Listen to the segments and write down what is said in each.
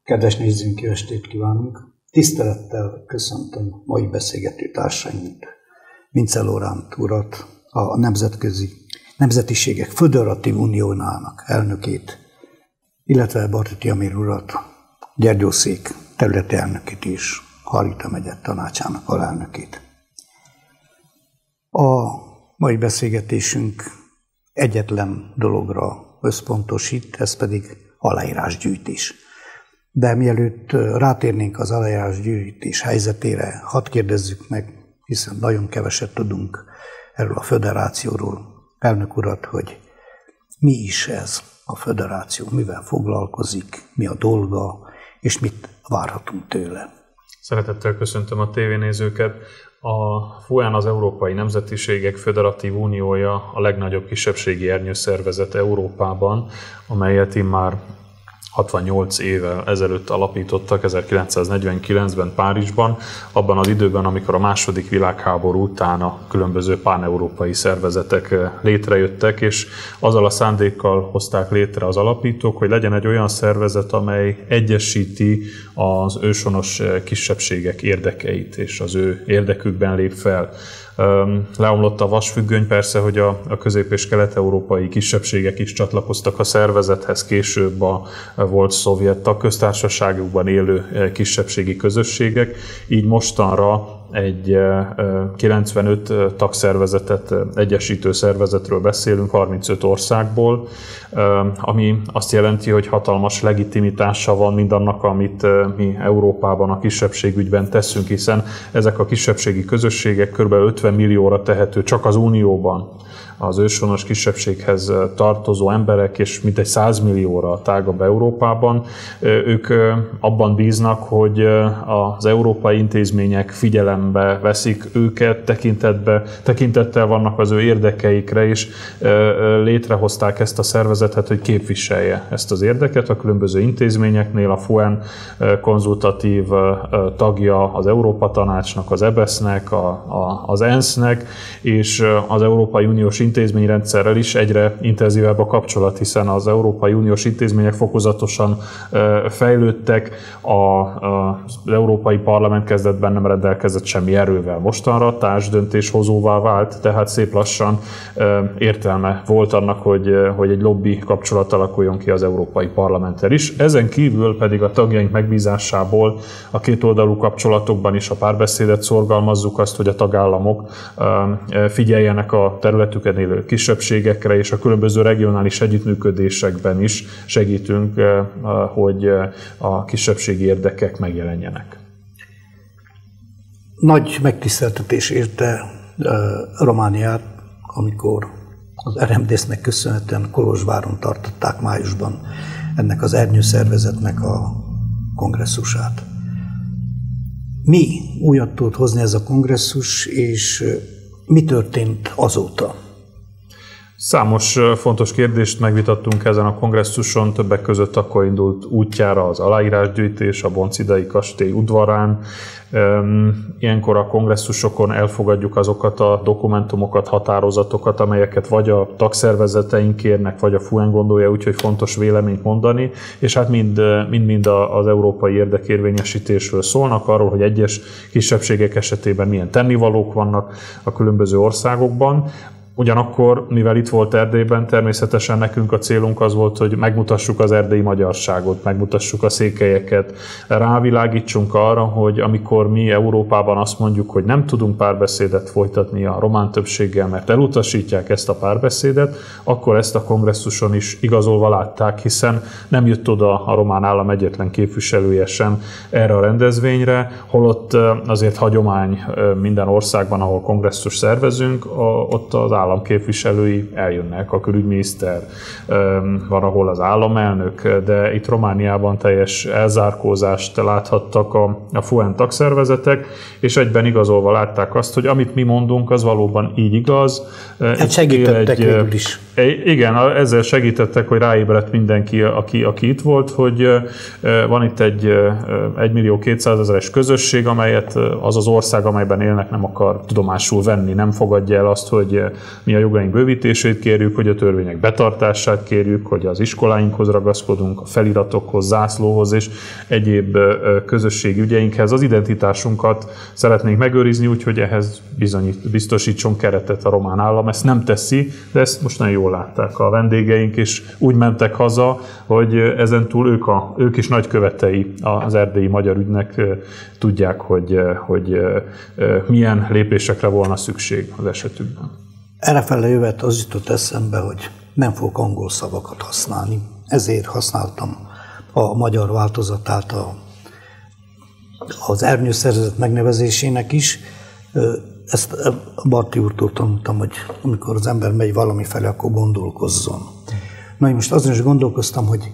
Kedves nézőink, jó estét kívánunk! Tisztelettel köszöntöm mai beszélgető társainkat, Vince Loránt urat, a Nemzetiségek Föderatív Uniójának elnökét, illetve Barti Tiamir urat, Gyergyószék területi elnökét és Hargita megye tanácsának alelnökét. A mai beszélgetésünk egyetlen dologra összpontosít, ez pedig aláírásgyűjtés. De mielőtt rátérnénk az aláírásgyűjtés helyzetére, hadd kérdezzük meg, hiszen nagyon keveset tudunk erről a föderációról, elnök urat, hogy mi is ez a föderáció, mivel foglalkozik, mi a dolga, és mit várhatunk tőle. Szeretettel köszöntöm a tévénézőket. A FUEN, az Európai Nemzetiségek Föderatív Uniója a legnagyobb kisebbségi ernyőszervezet Európában, amelyet immár 68 évvel ezelőtt alapítottak, 1949-ben Párizsban, abban az időben, amikor a második világháború után a különböző páneurópai szervezetek létrejöttek, és azzal a szándékkal hozták létre az alapítók, hogy legyen egy olyan szervezet, amely egyesíti az őshonos kisebbségek érdekeit, és az ő érdekükben lép fel. Leomlott a vasfüggöny, persze, hogy a közép- és kelet-európai kisebbségek is csatlakoztak a szervezethez, később a volt szovjet tagköztársaságokban élő kisebbségi közösségek, így mostanra egy 95 tagszervezetet, egyesítő szervezetről beszélünk 35 országból, ami azt jelenti, hogy hatalmas legitimitása van mindannak, amit mi Európában a kisebbségügyben teszünk, hiszen ezek a kisebbségi közösségek kb. 50 millióra tehető csak az Unióban az őshonos kisebbséghez tartozó emberek, és mintegy 100 millióra tágabb Európában. Ők abban bíznak, hogy az európai intézmények figyelembe veszik őket, tekintettel vannak az ő érdekeikre, és létrehozták ezt a szervezetet, hogy képviselje ezt az érdeket a különböző intézményeknél. A FUEN konzultatív tagja az Európa Tanácsnak, az EBESZ-nek, az ENSZ-nek, és az Európai Uniós intézményrendszerrel is egyre intenzívebb a kapcsolat, hiszen az Európai Uniós intézmények fokozatosan fejlődtek, az Európai Parlament kezdetben nem rendelkezett semmi erővel, mostanra társdöntéshozóvá vált, tehát szép lassan értelme volt annak, hogy egy lobby kapcsolat alakuljon ki az Európai Parlamenttel is. Ezen kívül pedig a tagjaink megbízásából a kétoldalú kapcsolatokban is a párbeszédet szorgalmazzuk, azt, hogy a tagállamok figyeljenek a területüken élő kisebbségekre, és a különböző regionális együttműködésekben is segítünk, hogy a kisebbségi érdekek megjelenjenek. Nagy megtiszteltetés érte Romániát, amikor az RMDSZ-nek köszönhetően Kolozsváron tartották májusban ennek az ernyőszervezetnek a kongresszusát. Mi újat tud hozni ez a kongresszus, és mi történt azóta? Számos fontos kérdést megvitattunk ezen a kongresszuson, többek között akkor indult útjára az aláírásgyűjtés a Boncidai kastély udvarán. Ilyenkor a kongresszusokon elfogadjuk azokat a dokumentumokat, határozatokat, amelyeket vagy a tagszervezeteink kérnek, vagy a FUEN gondolja, úgyhogy fontos véleményt mondani, és hát mind az európai érdekérvényesítésről szólnak, arról, hogy egyes kisebbségek esetében milyen tennivalók vannak a különböző országokban. Ugyanakkor, mivel itt volt Erdélyben, természetesen nekünk a célunk az volt, hogy megmutassuk az erdélyi magyarságot, megmutassuk a székelyeket, rávilágítsunk arra, hogy amikor mi Európában azt mondjuk, hogy nem tudunk párbeszédet folytatni a román többséggel, mert elutasítják ezt a párbeszédet, akkor ezt a kongresszuson is igazolva látták, hiszen nem jött oda a román állam egyetlen képviselője sem erre a rendezvényre, holott azért hagyomány minden országban, ahol kongresszus szervezünk, ott az államképviselői eljönnek, a külügyminiszter, van, ahol az államelnök, de itt Romániában teljes elzárkózást láthattak a FUEN tagszervezetek, és egyben igazolva látták azt, hogy amit mi mondunk, az valóban így igaz. Hát segítettek végül is. Igen, ezzel segítettek, hogy ráébredt mindenki, aki itt volt, hogy van itt egy 1.200.000-es közösség, amelyet az az ország, amelyben élnek, nem akar tudomásul venni, nem fogadja el azt, hogy mi a jogaink bővítését kérjük, hogy a törvények betartását kérjük, hogy az iskoláinkhoz ragaszkodunk, a feliratokhoz, zászlóhoz és egyéb közösségi ügyeinkhez. Az identitásunkat szeretnénk megőrizni, úgyhogy ehhez biztosítson keretet a román állam. Ezt nem teszi, de ezt most nagyon jól látták a vendégeink, és úgy mentek haza, hogy ezentúl ők is nagykövetei az erdélyi magyar ügynek, tudják, hogy milyen lépésekre volna szükség az esetükben. Errefele jövet az jutott eszembe, hogy nem fogok angol szavakat használni, ezért használtam a magyar változatát az ernyőszervezet megnevezésének is. Ezt Barti úrtól tanultam, hogy amikor az ember megy valami felé, akkor gondolkozzon. Na, én most azon is gondolkoztam, hogy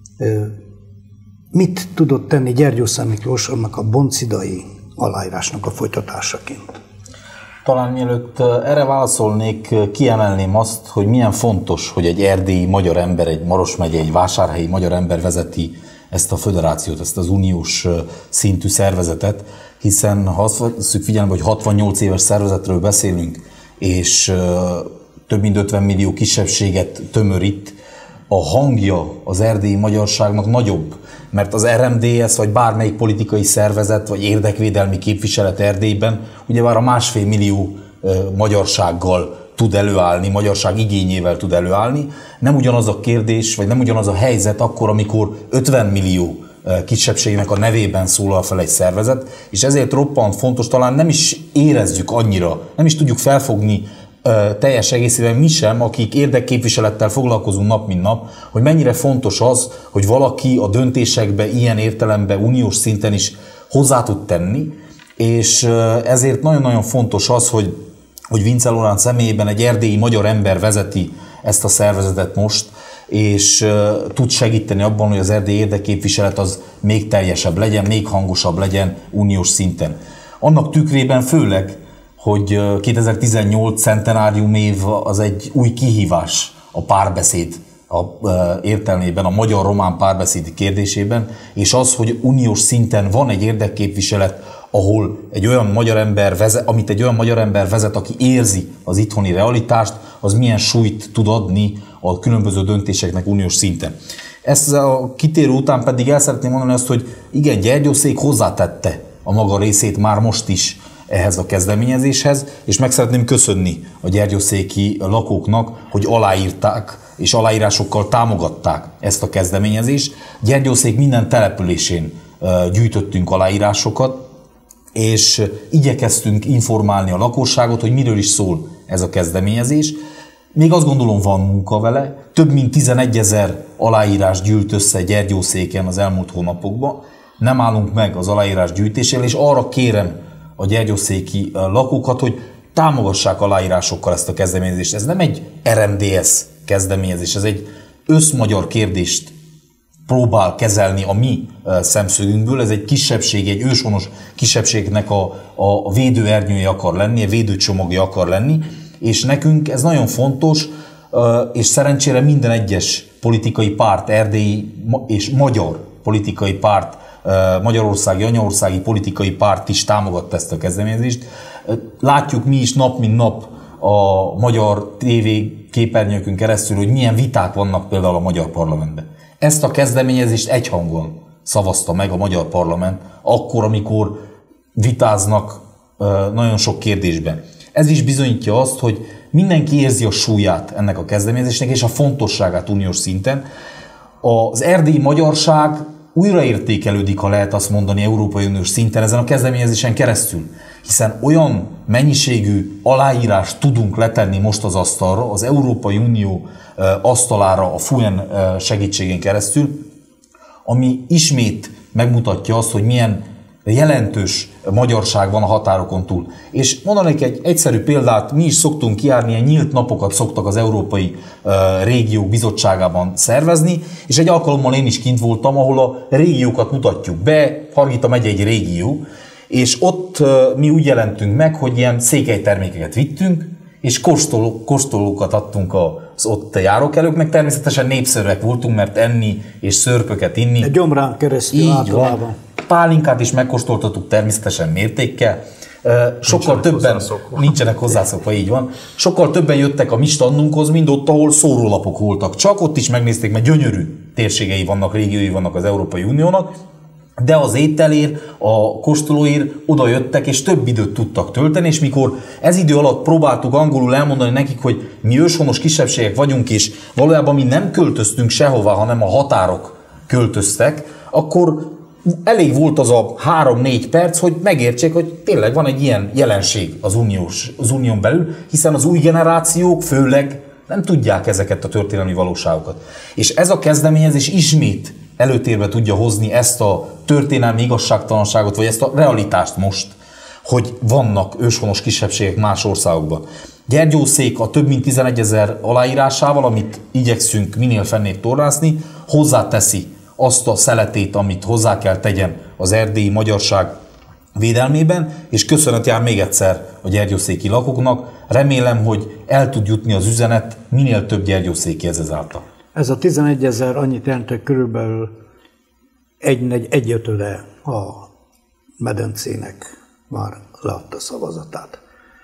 mit tudott tenni Gyergyószent Miklós annak a boncidai aláírásnak a folytatásaként. Talán mielőtt erre válaszolnék, kiemelném azt, hogy milyen fontos, hogy egy erdélyi magyar ember, egy Maros megye, egy vásárhelyi magyar ember vezeti ezt a föderációt, ezt az uniós szintű szervezetet, hiszen ha azt veszük figyelembe, hogy 68 éves szervezetről beszélünk, és több mint 50 millió kisebbséget tömörít, a hangja az erdélyi magyarságnak nagyobb, mert az RMDSZ vagy bármelyik politikai szervezet vagy érdekvédelmi képviselet Erdélyben ugyebár a 1,5 millió magyarsággal tud előállni, magyarság igényével tud előállni. Nem ugyanaz a kérdés, vagy nem ugyanaz a helyzet akkor, amikor 50 millió kisebbségnek a nevében szólal fel egy szervezet, és ezért roppant fontos, talán nem is érezzük annyira, nem is tudjuk felfogni teljes egészében mi sem, akik érdekképviselettel foglalkozunk nap mint nap, hogy mennyire fontos az, hogy valaki a döntésekbe ilyen értelemben uniós szinten is hozzá tud tenni, és ezért nagyon-nagyon fontos az, hogy Vince Loránd személyében egy erdélyi magyar ember vezeti ezt a szervezetet most, és tud segíteni abban, hogy az erdélyi érdekképviselet az még teljesebb legyen, még hangosabb legyen uniós szinten. Annak tükrében főleg, hogy 2018 centenárium év az egy új kihívás a párbeszéd értelmében, a magyar-román párbeszéd kérdésében, és az, hogy uniós szinten van egy érdekképviselet, ahol egy olyan magyar ember vezet, amit egy olyan magyar ember vezet, aki érzi az itthoni realitást, az milyen súlyt tud adni a különböző döntéseknek uniós szinten. Ezt a kitérő után pedig el szeretném mondani azt, hogy igen, Gyergyószék hozzátette a maga részét már most is ehhez a kezdeményezéshez, és meg szeretném köszönni a gyergyószéki lakóknak, hogy aláírták és aláírásokkal támogatták ezt a kezdeményezést. Gyergyószék minden településén gyűjtöttünk aláírásokat, és igyekeztünk informálni a lakosságot, hogy miről is szól ez a kezdeményezés. Még azt gondolom, van munka vele. Több mint 11 000 aláírás gyűlt össze Gyergyószéken az elmúlt hónapokban. Nem állunk meg az aláírás gyűjtésével, és arra kérem a gyergyószéki lakókat, hogy támogassák aláírásokkal ezt a kezdeményezést. Ez nem egy RMDSZ kezdeményezés, ez egy összmagyar kérdést próbál kezelni a mi szemszögünkből. Ez egy kisebbség, egy őshonos kisebbségnek a védőernyője akar lenni, a védőcsomagja akar lenni, és nekünk ez nagyon fontos, és szerencsére minden egyes politikai párt, erdélyi és magyar politikai párt, magyarországi, anyaországi politikai párt is támogatta ezt a kezdeményezést. Látjuk mi is nap mint nap a magyar TV képernyőkön keresztül, hogy milyen viták vannak például a magyar parlamentben. Ezt a kezdeményezést egyhangon szavazta meg a magyar parlament, akkor, amikor vitáznak nagyon sok kérdésben. Ez is bizonyítja azt, hogy mindenki érzi a súlyát ennek a kezdeményezésnek és a fontosságát uniós szinten. Az erdélyi magyarság újraértékelődik, ha lehet azt mondani, Európai Uniós szinten ezen a kezdeményezésen keresztül, hiszen olyan mennyiségű aláírást tudunk letenni most az asztalra, az Európai Unió asztalára a FUEN segítségén keresztül, ami ismét megmutatja azt, hogy milyen jelentős magyarság van a határokon túl. És mondanék egy egyszerű példát, mi is szoktunk kijárni, ilyen nyílt napokat szoktak az Európai Régiók Bizottságában szervezni, és egy alkalommal én is kint voltam, ahol a régiókat mutatjuk be, Hargita megye egy régió, és ott mi úgy jelentünk meg, hogy ilyen székelytermékeket vittünk, és kóstolókat adtunk az ott járókelőknek. Természetesen népszerűek voltunk, mert enni és szörpöket inni. Egy gyomrán keresztül általában. Pálinkát is megkóstoltattuk természetesen mértékkel, Sokkal többen nincsenek hozzászokva, így van. Sokkal többen jöttek a mi standunkhoz, mind ott, ahol szórólapok voltak. Csak ott is megnézték, mert gyönyörű térségei vannak, régiói vannak az Európai Uniónak, de az ételért, a kóstolóért oda jöttek, és több időt tudtak tölteni, és mikor ez idő alatt próbáltuk angolul elmondani nekik, hogy mi őshonos kisebbségek vagyunk, és valójában mi nem költöztünk sehová, hanem a határok költöztek, akkor elég volt az a 3-4 perc, hogy megértsék, hogy tényleg van egy ilyen jelenség az unión belül, hiszen az új generációk főleg nem tudják ezeket a történelmi valóságokat. És ez a kezdeményezés ismét előtérbe tudja hozni ezt a történelmi igazságtalanságot, vagy ezt a realitást most, hogy vannak őshonos kisebbségek más országokban. Gyergyószék a több mint 11 000 aláírásával, amit igyekszünk minél fennét torrászni, hozzáteszi azt a szeletét, amit hozzá kell tegyen az erdélyi magyarság védelmében, és köszönet jár még egyszer a gyergyószéki lakóknak. Remélem, hogy el tud jutni az üzenet minél több gyergyószékihez ezáltal. Ez a 11 000 annyit jelent, hogy körülbelül egyötöde a medencének már leadta szavazatát.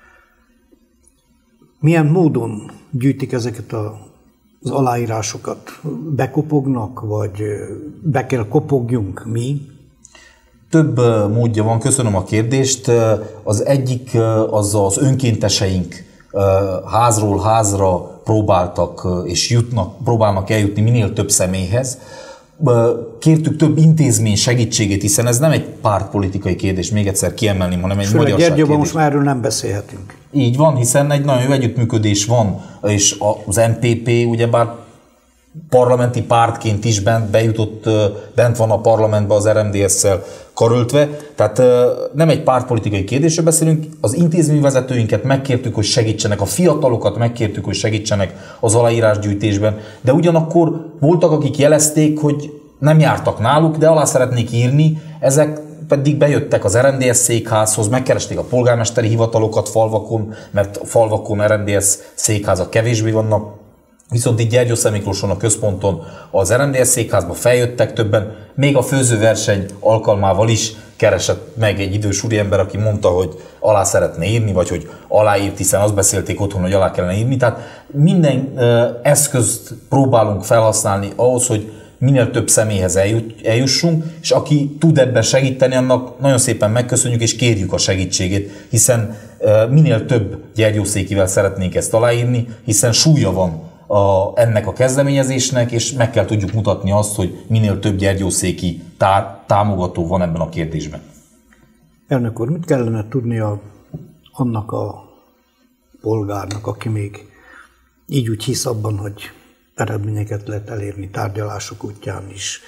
Milyen módon gyűjtik ezeket az aláírásokat? Bekopognak, vagy be kell kopogjunk mi? Több módja van, köszönöm a kérdést. Az egyik az önkénteseink házról házra próbáltak és próbálnak eljutni minél több személyhez. Kértük több intézmény segítségét, hiszen ez nem egy pártpolitikai kérdés, még egyszer kiemelném, hanem egy magyarság kérdés. Most már erről nem beszélhetünk. Így van, hiszen egy nagyon jó együttműködés van, és az MPP ugyebár parlamenti pártként is bent van a parlamentben az RMDS-szel karöltve, tehát nem egy pártpolitikai kérdésről beszélünk, az intézményvezetőinket megkértük, hogy segítsenek, a fiatalokat megkértük, hogy segítsenek az aláírásgyűjtésben, de ugyanakkor voltak, akik jelezték, hogy nem jártak náluk, de alá szeretnék írni, ezek pedig bejöttek az RMDS székházhoz, megkeresték a polgármesteri hivatalokat falvakon, mert a falvakon RMDS székházak kevésbé vannak, viszont itt Gyergyószentmiklóson a központon az RMDS székházba feljöttek többen, még a főzőverseny alkalmával is keresett meg egy idős úriember, aki mondta, hogy alá szeretne írni, vagy hogy aláírt, hiszen azt beszélték otthon, hogy alá kellene írni. Tehát minden eszközt próbálunk felhasználni ahhoz, hogy minél több személyhez eljussunk, és aki tud ebben segíteni, annak nagyon szépen megköszönjük, és kérjük a segítségét, hiszen minél több gyergyószékivel szeretnénk ezt aláírni, hiszen súlya van ennek a kezdeményezésnek, és meg kell tudjuk mutatni azt, hogy minél több gyergyószéki támogató van ebben a kérdésben. Elnök úr, mit kellene tudnia annak a polgárnak, aki még így úgy hisz abban, hogy eredményeket lehet elérni tárgyalások útján is,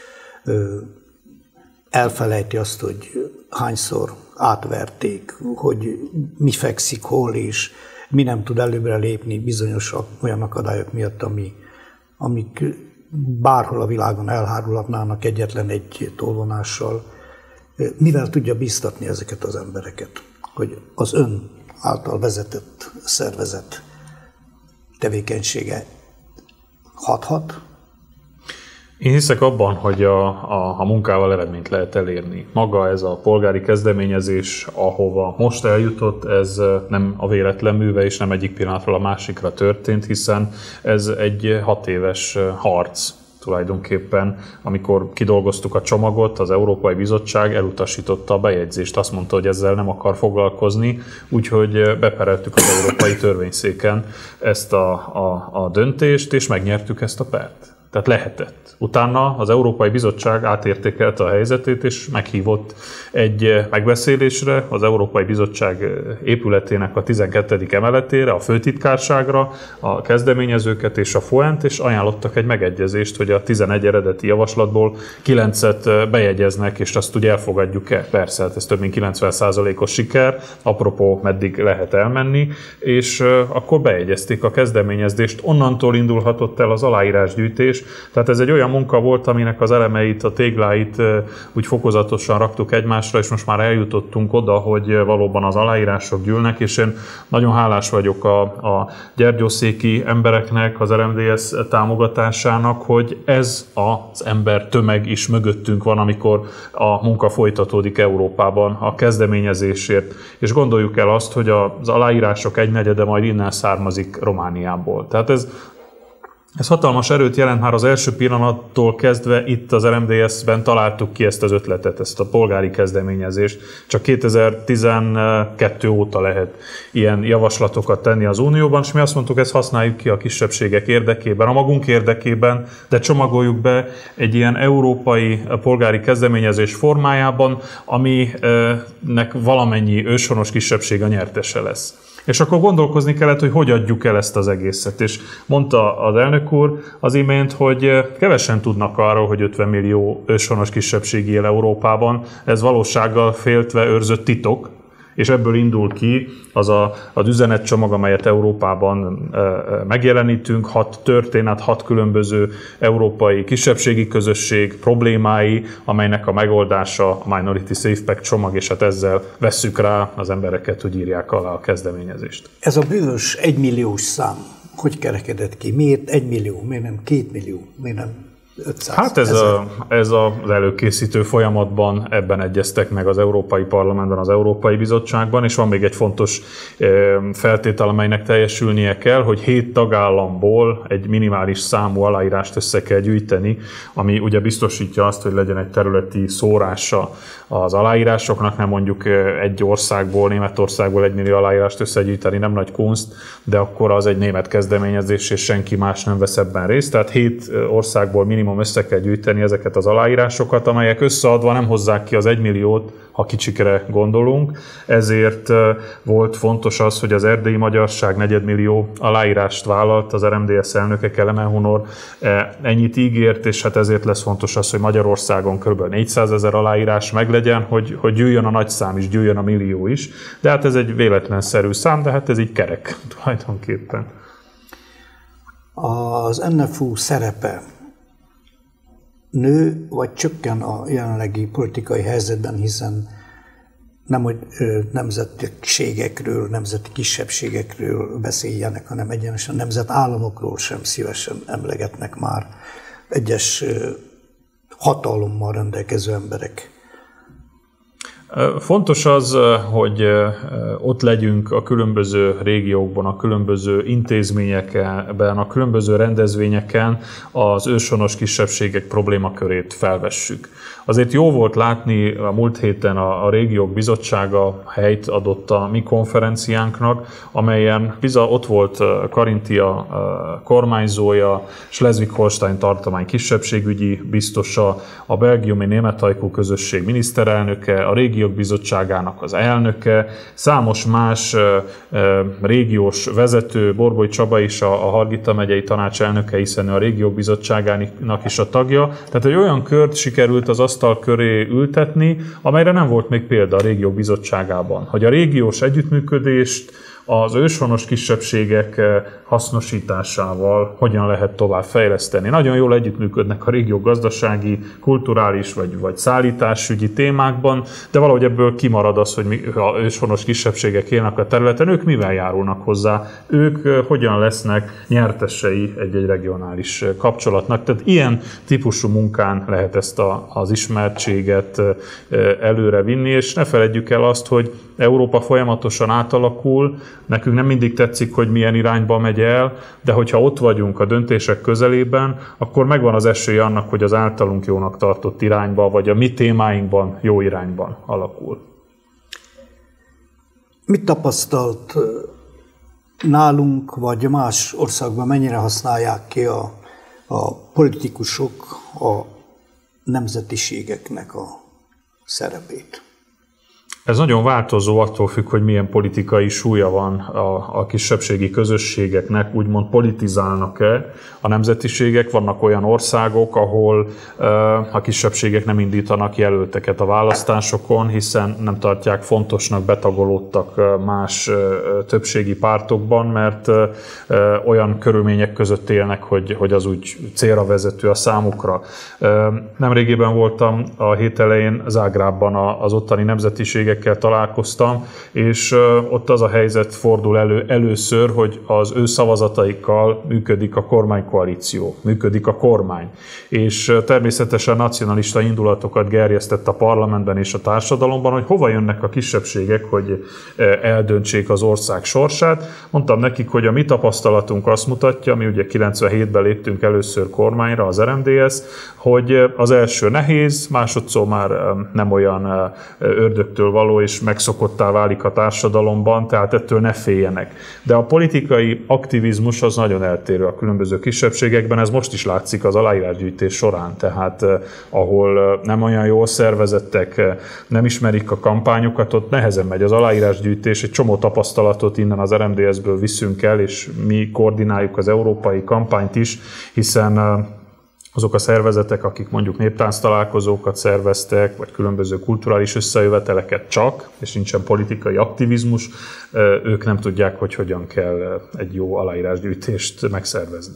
elfelejti azt, hogy hányszor átverték, hogy mi fekszik hol, és mi nem tud előbbre lépni bizonyos olyan akadályok miatt, amik bárhol a világon elhárulhatnának egyetlen egy tolvonással. Mivel tudja biztatni ezeket az embereket, hogy az ön által vezetett szervezet tevékenysége hathat? Én hiszek abban, hogy a munkával eredményt lehet elérni. Maga ez a polgári kezdeményezés, ahova most eljutott, ez nem a véletlen műve, és nem egyik pillanatról a másikra történt, hiszen ez egy 6 éves harc tulajdonképpen. Amikor kidolgoztuk a csomagot, az Európai Bizottság elutasította a bejegyzést, azt mondta, hogy ezzel nem akar foglalkozni, úgyhogy bepereltük az Európai Törvényszéken ezt a döntést, és megnyertük ezt a pert. Tehát lehetett. Utána az Európai Bizottság átértékelte a helyzetét, és meghívott egy megbeszélésre az Európai Bizottság épületének a 12. emeletére, a főtitkárságra, a kezdeményezőket és a FOEN-t, és ajánlottak egy megegyezést, hogy a 11 eredeti javaslatból 9-et bejegyeznek, és azt ugye elfogadjuk-e? Persze, hát ez több mint 90%-os siker, apropó meddig lehet elmenni, és akkor bejegyezték a kezdeményezést. Onnantól indulhatott el az aláírásgyűjtés, együttműködés. Tehát ez egy olyan munka volt, aminek az elemeit, a tégláit úgy fokozatosan raktuk egymásra, és most már eljutottunk oda, hogy valóban az aláírások gyűlnek, és én nagyon hálás vagyok a gyergyószéki embereknek, az RMDSZ támogatásának, hogy ez az ember tömeg is mögöttünk van, amikor a munka folytatódik Európában a kezdeményezésért. És gondoljuk el azt, hogy az aláírások egynegyede majd innen származik Romániából. Tehát ez hatalmas erőt jelent, már az első pillanattól kezdve itt az RMDSZ-ben találtuk ki ezt az ötletet, ezt a polgári kezdeményezést. Csak 2012 óta lehet ilyen javaslatokat tenni az Unióban, és mi azt mondtuk, ezt használjuk ki a kisebbségek érdekében, a magunk érdekében, de csomagoljuk be egy ilyen európai polgári kezdeményezés formájában, aminek valamennyi őshonos kisebbség a nyertese lesz. És akkor gondolkozni kellett, hogy adjuk el ezt az egészet. És mondta az elnök úr az imént, hogy kevesen tudnak arról, hogy 50 millió őshonos kisebbség él Európában. Ez valósággal féltve őrzött titok, és ebből indul ki az üzenetcsomag, amelyet Európában megjelenítünk, 6 történet, 6 különböző európai kisebbségi közösség problémái, amelynek a megoldása a Minority Safe Pack csomag, és hát ezzel vesszük rá az embereket, hogy írják alá a kezdeményezést. Ez a bűvös 1 milliós szám, hogy kerekedett ki? Miért 1 millió? Miért nem 2 millió? Miért nem 500 Hát ez az előkészítő folyamatban ebben egyeztek meg az Európai Parlamentben, az Európai Bizottságban, és van még egy fontos feltétel, amelynek teljesülnie kell, hogy 7 tagállamból egy minimális számú aláírást össze kell gyűjteni, ami ugye biztosítja azt, hogy legyen egy területi szórása az aláírásoknak, nem mondjuk egy országból, Németországból 1 millió aláírást összegyűjteni, nem nagy kunst, de akkor az egy német kezdeményezés, és senki más nem vesz ebben részt. Tehát 7 országból minimum össze kell gyűjteni ezeket az aláírásokat, amelyek összeadva nem hozzák ki az 1 milliót, ha kicsikre gondolunk. Ezért volt fontos az, hogy az erdélyi magyarság 4 millió aláírást vállalt, az RMDSZ elnöke Kelemen Hunor ennyit ígért, és hát ezért lesz fontos az, hogy Magyarországon kb. 400 000 aláírás meglegyen, hogy gyűjjön a nagy szám is, gyűjjön a millió is. De hát ez egy véletlenszerű szám, de hát ez így kerek tulajdonképpen. Az NFU szerepe nő vagy csökken a jelenlegi politikai helyzetben, hiszen nem, hogy nemzetiségekről, nemzeti kisebbségekről beszéljenek, hanem egyenesen nemzetállamokról sem szívesen emlegetnek már egyes hatalommal rendelkező emberek. Fontos az, hogy ott legyünk a különböző régiókban, a különböző intézményekben, a különböző rendezvényeken az őshonos kisebbségek problémakörét felvessük. Azért jó volt látni a múlt héten a Régiók Bizottsága helyt adott a mi konferenciánknak, amelyen ott volt Karintia kormányzója, Schleswig-Holstein tartomány kisebbségügyi biztosa, a belgiumi németajkú közösség miniszterelnöke, a Régiók Bizottságának az elnöke, számos más régiós vezető, Borboly Csaba is a Hargita megyei tanács elnöke, hiszen a Régiók Bizottságának is a tagja. Tehát egy olyan kört sikerült az asztal köré ültetni, amelyre nem volt még példa a Régiók Bizottságában. Hogy a régiós együttműködést az őshonos kisebbségek hasznosításával hogyan lehet tovább fejleszteni. Nagyon jól együttműködnek a régiók gazdasági, kulturális vagy szállításügyi témákban, de valahogy ebből kimarad az, hogy ha őshonos kisebbségek élnek a területen, ők mivel járulnak hozzá, ők hogyan lesznek nyertesei egy regionális kapcsolatnak. Tehát ilyen típusú munkán lehet ezt az ismertséget előre vinni, és ne feledjük el azt, hogy Európa folyamatosan átalakul, nekünk nem mindig tetszik, hogy milyen irányba megy el, de hogyha ott vagyunk a döntések közelében, akkor megvan az esély annak, hogy az általunk jónak tartott irányba, vagy a mi témáinkban jó irányban alakul. Mit tapasztalt nálunk, vagy más országban, mennyire használják ki a politikusok a nemzetiségeknek a szerepét? Ez nagyon változó, attól függ, hogy milyen politikai súlya van a kisebbségi közösségeknek, úgymond politizálnak-e a nemzetiségek. Vannak olyan országok, ahol a kisebbségek nem indítanak jelölteket a választásokon, hiszen nem tartják fontosnak, betagolódtak más többségi pártokban, mert olyan körülmények között élnek, hogy az úgy célra vezető a számukra. Nemrégében voltam a hét elején Zágrábban az ottani nemzetiségekkel találkoztam, és ott az a helyzet fordul elő először, hogy az ő szavazataikkal működik a kormánykoalíció, működik a kormány. És természetesen nacionalista indulatokat gerjesztett a parlamentben és a társadalomban, hogy hova jönnek a kisebbségek, hogy eldöntsék az ország sorsát. Mondtam nekik, hogy a mi tapasztalatunk azt mutatja, mi ugye 97-ben léptünk először kormányra, az RMDS, hogy az első nehéz, másodszor már nem olyan ördögtől való és megszokottá válik a társadalomban, tehát ettől ne féljenek. De a politikai aktivizmus az nagyon eltérő a különböző kisebbségekben, ez most is látszik az aláírásgyűjtés során, tehát ahol nem olyan jól szervezettek, nem ismerik a kampányokat, ott nehezen megy az aláírásgyűjtés, egy csomó tapasztalatot innen az RMDS-ből viszünk el, és mi koordináljuk az európai kampányt is, hiszen azok a szervezetek, akik mondjuk néptánc találkozókat szerveztek, vagy különböző kulturális összejöveteleket csak, és nincsen politikai aktivizmus, ők nem tudják, hogy hogyan kell egy jó aláírásgyűjtést megszervezni.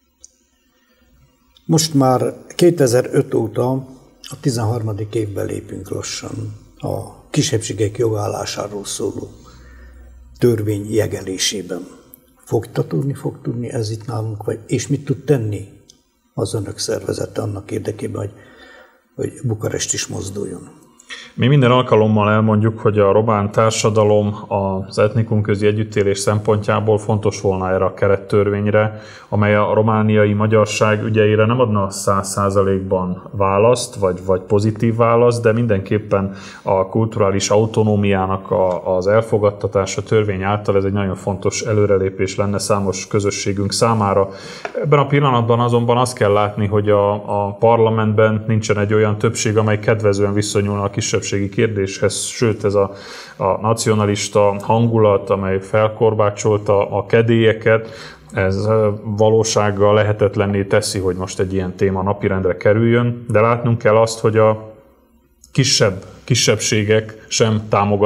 Most már 2005 óta a 13. évben lépünk lassan a kisebbségek jogállásáról szóló törvény jegelésében. Fog tudni ez itt nálunk, és mit tud tenni az önök szervezete annak érdekében, hogy Bukarest is mozduljon? Mi minden alkalommal elmondjuk, hogy a román társadalom az etnikumközi együttélés szempontjából fontos volna erre a kerettörvényre, amely a romániai magyarság ügyeire nem adna 100%-ban választ, vagy pozitív választ, de mindenképpen a kulturális autonómiának az elfogadtatása törvény által ez egy nagyon fontos előrelépés lenne számos közösségünk számára. Ebben a pillanatban azonban azt kell látni, hogy a parlamentben nincsen egy olyan többség, amely kedvezően viszonyulna a kisebbségi kérdéshez, sőt ez a nacionalista hangulat, amely felkorbácsolta a kedélyeket, ez valósággal lehetetlenné teszi, hogy most egy ilyen téma napirendre kerüljön, de látnunk kell azt, hogy a kisebbségek sem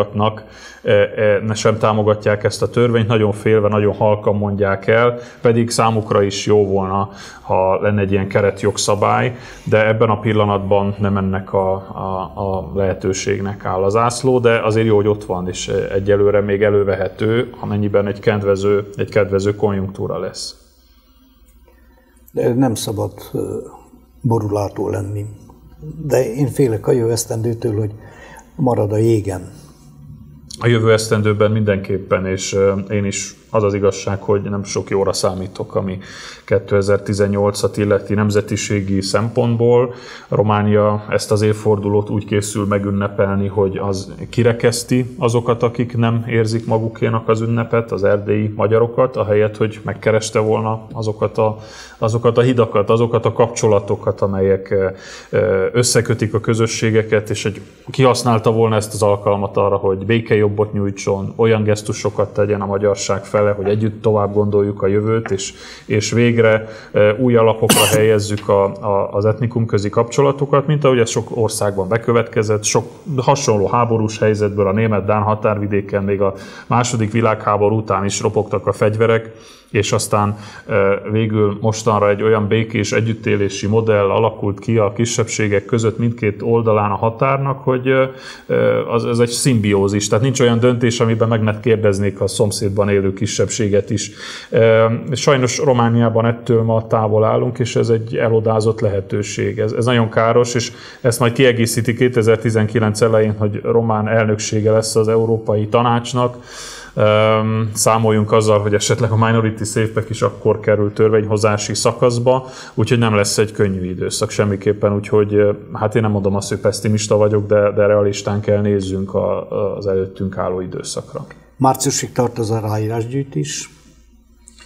támogatják ezt a törvényt, nagyon félve, nagyon halkan mondják el, pedig számukra is jó volna, ha lenne egy ilyen keretjogszabály, de ebben a pillanatban nem ennek a lehetőségnek áll az zászló, de azért jó, hogy ott van, és egyelőre még elővehető, amennyiben egy kedvező konjunktúra lesz. De nem szabad borulátó lenni. De én félek a jövő esztendőtől, hogy marad a jégen. A jövő esztendőben mindenképpen, és én is az az igazság, hogy nem sok jóra számítok, ami 2018-at illeti nemzetiségi szempontból. Románia ezt az évfordulót úgy készül megünnepelni, hogy az kirekeszti azokat, akik nem érzik magukénak az ünnepet, az erdélyi magyarokat, ahelyett, hogy megkereste volna azokat a hidakat, azokat a kapcsolatokat, amelyek összekötik a közösségeket, és hogy kihasználta volna ezt az alkalmat arra, hogy békejobbot nyújtson, olyan gesztusokat tegyen a magyarság fele, hogy együtt tovább gondoljuk a jövőt, és végre új alapokra helyezzük az etnikumközi kapcsolatokat, mint ahogy ez sok országban bekövetkezett, sok hasonló háborús helyzetből a német-dán határvidéken még a II. Világháború után is ropogtak a fegyverek, és aztán végül mostanra egy olyan békés együttélési modell alakult ki a kisebbségek között mindkét oldalán a határnak, hogy ez egy szimbiózis, tehát nincs olyan döntés, amiben meg ne kérdeznék a szomszédban élő kisebbséget is. Sajnos Romániában ettől ma távol állunk, és ez egy elodázott lehetőség. Ez nagyon káros, és ezt majd kiegészíti 2019 elején, hogy román elnöksége lesz az Európai Tanácsnak. Számoljunk azzal, hogy esetleg a minority safe-ek is akkor kerül törvényhozási szakaszba, úgyhogy nem lesz egy könnyű időszak semmiképpen, úgyhogy hát én nem mondom azt, hogy pessimista vagyok, de realistán kell nézzünk az előttünk álló időszakra. Márciusig tart az aláírásgyűjtés?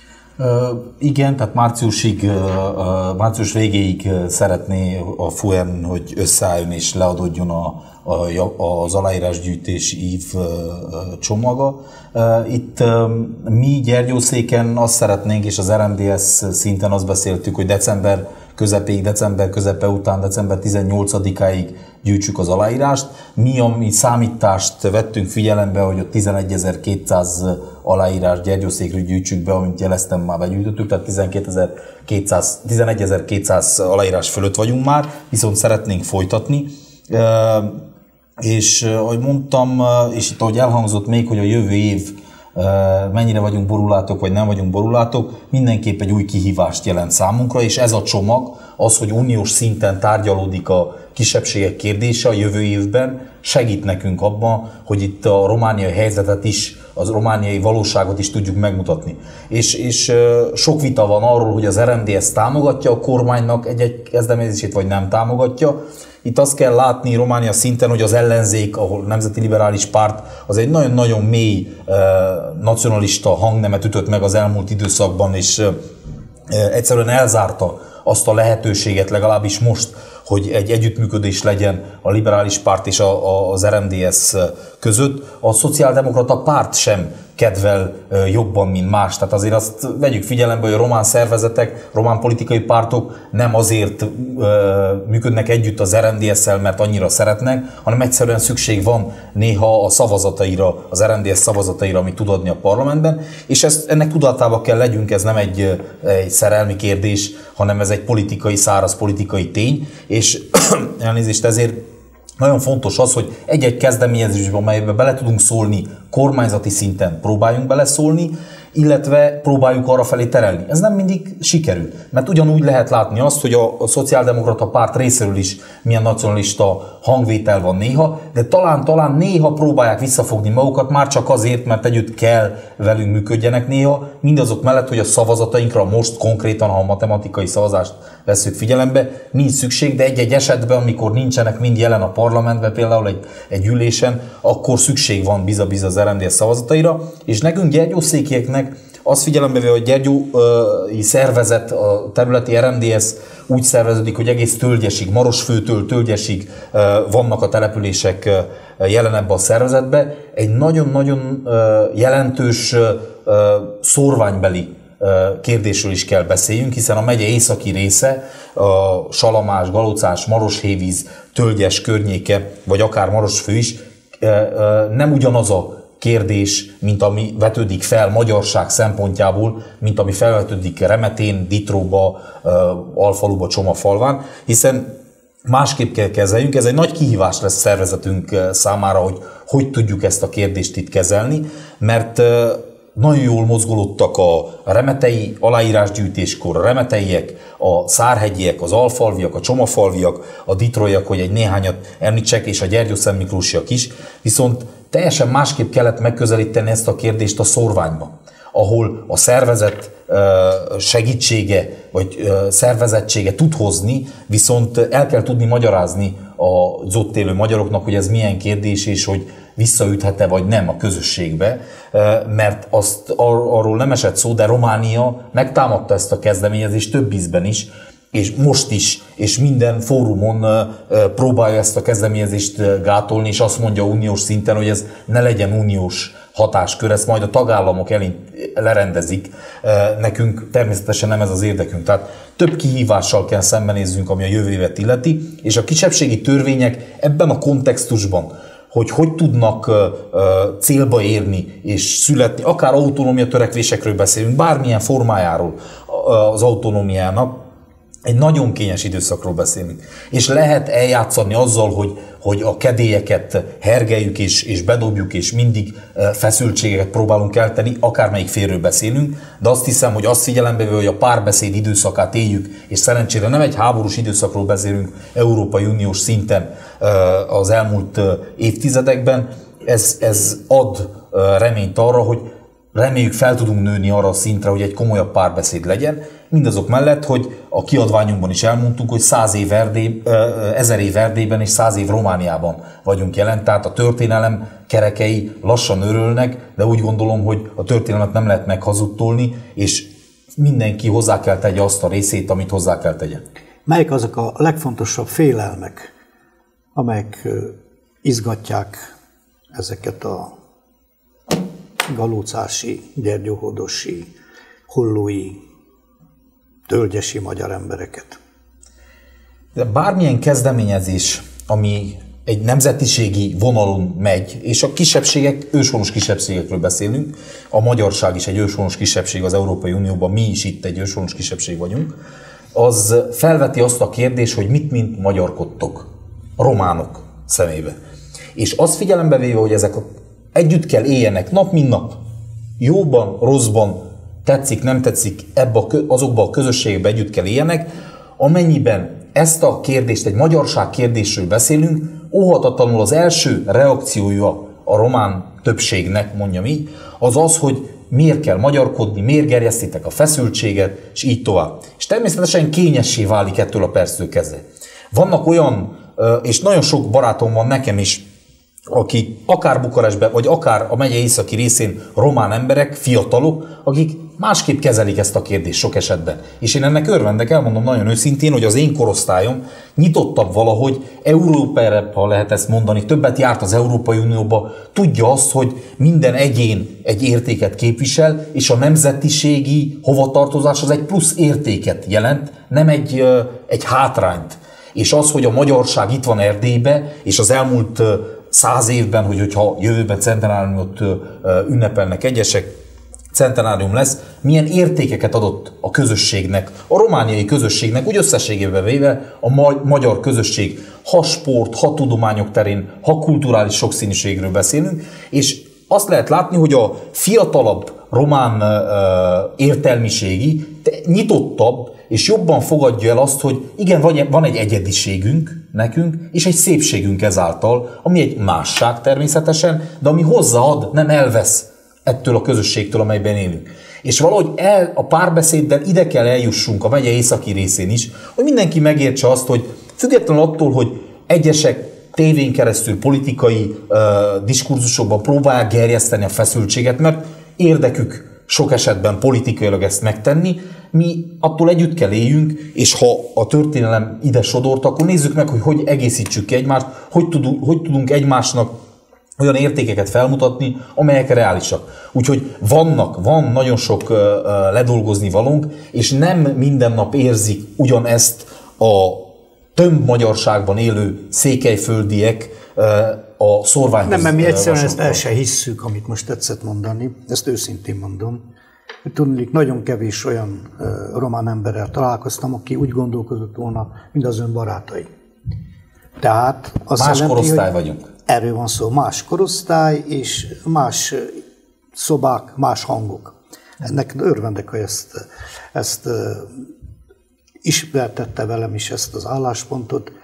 Igen, tehát március végéig szeretné a FUEN, hogy összeálljon és leadódjon az aláírásgyűjtési ív csomaga. Itt mi Gyergyószéken azt szeretnénk, és az RMDSZ szinten azt beszéltük, hogy december közepe után, december 18-áig gyűjtsük az aláírást. Mi, ami számítást vettünk figyelembe, hogy a 11.200 aláírást Gyergyószékről gyűjtsük be, amint jeleztem, már begyűjtöttük, tehát 11.200 aláírás fölött vagyunk már, viszont szeretnénk folytatni. És ahogy mondtam, és itt ahogy elhangzott még, hogy a jövő év mennyire vagyunk borulátok, vagy nem vagyunk borulátok, mindenképp egy új kihívást jelent számunkra, és ez a csomag, az, hogy uniós szinten tárgyalódik a kisebbségek kérdése a jövő évben, segít nekünk abban, hogy itt a romániai helyzetet is, az romániai valóságot is tudjuk megmutatni. És sok vita van arról, hogy az RMDSZ támogatja a kormánynak egy kezdeményezését, vagy nem támogatja. Itt azt kell látni Románia szinten, hogy az ellenzék, ahol Nemzeti Liberális Párt, az egy nagyon-nagyon mély nacionalista hangnemet ütött meg az elmúlt időszakban, és egyszerűen elzárta azt a lehetőséget, legalábbis most, hogy egy együttműködés legyen a Liberális Párt és az RMDSZ között. A Szociáldemokrata Párt sem kedvel jobban, mint más. Tehát azért azt vegyük figyelembe, hogy a román szervezetek, román politikai pártok nem azért működnek együtt az RMDSZ-szel, mert annyira szeretnek, hanem egyszerűen szükség van néha a szavazataira, az RMDSZ szavazataira, amit tud adni a parlamentben, és ennek tudatában kell legyünk, ez nem egy szerelmi kérdés, hanem ez egy száraz politikai tény, és elnézést, ezért nagyon fontos az, hogy egy-egy kezdeményezésben, amelyben bele tudunk szólni, kormányzati szinten próbáljunk beleszólni, illetve próbáljuk arra felé terelni. Ez nem mindig sikerül, mert ugyanúgy lehet látni azt, hogy a Szociáldemokrata Párt részéről is milyen nacionalista hangvétel van néha, de talán néha próbálják visszafogni magukat, már csak azért, mert együtt kell velünk működjenek néha, mindazok mellett, hogy a szavazatainkra most konkrétan, ha a matematikai szavazást vesszük figyelembe, nincs szükség, de egy-egy esetben, amikor nincsenek mind jelen a parlamentben, például egy ülésen, akkor szükség van biza-biza az RMDSZ szavazataira, és nekünk gyergyószékieknek azt figyelembe véve, hogy gyergyói szervezet, a területi RMDSZ úgy szerveződik, hogy egész Tölgyesig, Marosfőtől Tölgyesig vannak a települések jelen ebbe a szervezetbe, egy nagyon-nagyon jelentős szórványbeli kérdésről is kell beszéljünk, hiszen a megye északi része, a Salamás, Galócás, Maroshévíz, Tölgyes környéke, vagy akár Marosfő is, nem ugyanaz a kérdés, mint ami vetődik fel magyarság szempontjából, mint ami felvetődik Remetén, Ditróba, Alfaluba, Csomafalván, hiszen másképp kell kezeljünk. Ez egy nagy kihívás lesz szervezetünk számára, hogy tudjuk ezt a kérdést itt kezelni, mert nagyon jól mozgolódtak a remetei aláírásgyűjtéskor, a remeteiek, a szárhegyiek, az alfalviak, a csomafalviak, a ditróiak, hogy egy néhányat említsek, és a gyergyószentmiklósiak is, viszont teljesen másképp kellett megközelíteni ezt a kérdést a szórványban, ahol a szervezet segítsége vagy szervezettsége tud hozni, viszont el kell tudni magyarázni az ott élő magyaroknak, hogy ez milyen kérdés, és hogy visszaüthet-e vagy nem a közösségbe, mert arról nem esett szó, de Románia megtámadta ezt a kezdeményezést több ízben is, és most is, és minden fórumon próbálja ezt a kezdeményezést gátolni, és azt mondja uniós szinten, hogy ez ne legyen uniós hatáskör, ezt majd a tagállamok lerendezik. Nekünk természetesen nem ez az érdekünk. Tehát több kihívással kell szembenézzünk, ami a jövő évet illeti, és a kisebbségi törvények ebben a kontextusban, hogy tudnak célba érni és születni, akár autonómia törekvésekről beszélünk, bármilyen formájáról az autonómiának, egy nagyon kényes időszakról beszélünk. És lehet eljátszani azzal, hogy a kedélyeket hergeljük és bedobjuk, és mindig feszültségeket próbálunk eltenni, akármelyik félről beszélünk, de azt hiszem, hogy azt figyelembe véve, hogy a párbeszéd időszakát éljük, és szerencsére nem egy háborús időszakról beszélünk Európai Uniós szinten az elmúlt évtizedekben, ez ad reményt arra, hogy reméljük fel tudunk nőni arra a szintre, hogy egy komolyabb párbeszéd legyen, mindazok mellett, hogy a kiadványunkban is elmondtuk, hogy 1000 év Erdélyben és 100 év Romániában vagyunk jelen, tehát a történelem kerekei lassan örülnek, de úgy gondolom, hogy a történelmet nem lehet meghazudtolni, és mindenki hozzá kell tegye azt a részét, amit hozzá kell tegye. Melyek azok a legfontosabb félelmek, amelyek izgatják ezeket a galócási, gyergyóhodosi, hollói, tölgyesi magyar embereket? De bármilyen kezdeményezés, ami egy nemzetiségi vonalon megy, és a kisebbségek, őshonos kisebbségekről beszélünk, a magyarság is egy őshonos kisebbség az Európai Unióban, mi is itt egy őshonos kisebbség vagyunk, az felveti azt a kérdést, hogy mit mint magyarkodtok a románok szemébe. És azt figyelembe véve, hogy ezek együtt kell éljenek nap mint nap, jóban, rosszban, tetszik, nem tetszik, azokban a közösségekben együtt kell éljenek, amennyiben ezt a kérdést, egy magyarság kérdésről beszélünk, óhatatlanul az első reakciója a román többségnek, mondjam így, az az, hogy miért kell magyarkodni, miért gerjesztitek a feszültséget, és így tovább. És természetesen kényessé válik ettől a perctől kezdve. Vannak olyan, és nagyon sok barátom van nekem is, akik akár Bukarestben, vagy akár a megye északi részén román emberek, fiatalok, akik másképp kezelik ezt a kérdést sok esetben. És én ennek örvendek, elmondom nagyon őszintén, hogy az én korosztályom nyitottabb valahogy, Európára, ha lehet ezt mondani, többet járt az Európai Unióba, tudja azt, hogy minden egyén egy értéket képvisel, és a nemzetiségi hovatartozás az egy plusz értéket jelent, nem egy hátrányt. És az, hogy a magyarság itt van Erdélybe, és az elmúlt 100 évben, hogyha jövőben centenáriumot ünnepelnek egyesek, centenárium lesz, milyen értékeket adott a közösségnek, a romániai közösségnek, úgy összességében véve a magyar közösség, ha sport, ha tudományok terén, ha kulturális sokszínűségről beszélünk, és azt lehet látni, hogy a fiatalabb román értelmiségi nyitottabb, és jobban fogadja el azt, hogy igen, van egy egyediségünk nekünk, és egy szépségünk ezáltal, ami egy másság természetesen, de ami hozzáad, nem elvesz ettől a közösségtől, amelyben élünk. És valahogy a párbeszéddel ide kell eljussunk a megye északi részén is, hogy mindenki megértse azt, hogy függetlenül attól, hogy egyesek tévén keresztül politikai diskurzusokban próbálják gerjeszteni a feszültséget, mert érdekük sok esetben politikailag ezt megtenni, mi attól együtt kell éljünk, és ha a történelem ide sodort, akkor nézzük meg, hogy egészítsük ki egymást, hogy tudunk egymásnak olyan értékeket felmutatni, amelyek reálisak. Úgyhogy van nagyon sok ledolgozni valónk, és nem minden nap érzik ugyanezt a több magyarságban élő székelyföldiek a szorványhoz. Nem, mert mi egyszerűen ezt el se hisszük, amit most tetszett mondani, ezt őszintén mondom. Tudnék, nagyon kevés olyan román emberrel találkoztam, aki úgy gondolkozott volna, mint az ön barátai. Tehát azt más jelenti, korosztály vagyunk. Erről van szó, más korosztály és más szobák, más hangok. Ennek örvendek, hogy ezt ismertette velem is ezt az álláspontot.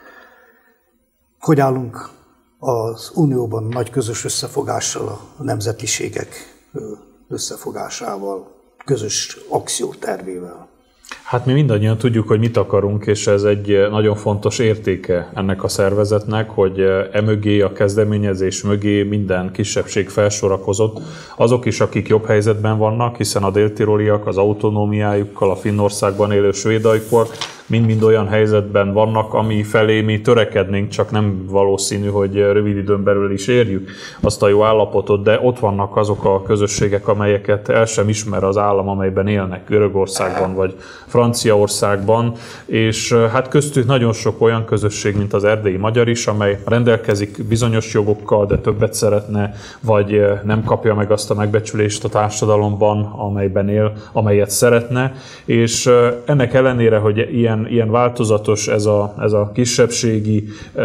Hogy állunk az Unióban nagy közös összefogással, a nemzetiségek összefogásával, közös akciótervével? Hát mi mindannyian tudjuk, hogy mit akarunk, és ez egy nagyon fontos értéke ennek a szervezetnek, hogy emögé, a kezdeményezés mögé minden kisebbség felsorakozott. Azok is, akik jobb helyzetben vannak, hiszen a déltiroliak az autonómiájukkal, a Finnországban élő svédaikor mind-mind olyan helyzetben vannak, ami felé mi törekednénk, csak nem valószínű, hogy rövid időn belül is érjük azt a jó állapotot, de ott vannak azok a közösségek, amelyeket el sem ismer az állam, amelyben élnek, Görögországban vagy Franciaországban, és hát köztük nagyon sok olyan közösség, mint az erdélyi magyar is, amely rendelkezik bizonyos jogokkal, de többet szeretne, vagy nem kapja meg azt a megbecsülést a társadalomban, amelyben él, amelyet szeretne, és ennek ellenére, hogy ilyen változatos ez a kisebbségi